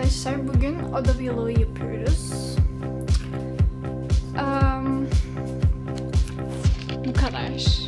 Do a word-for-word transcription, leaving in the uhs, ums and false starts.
arkadaşlar. Bugün oda vlogu yapıyoruz. Um, bu kadar.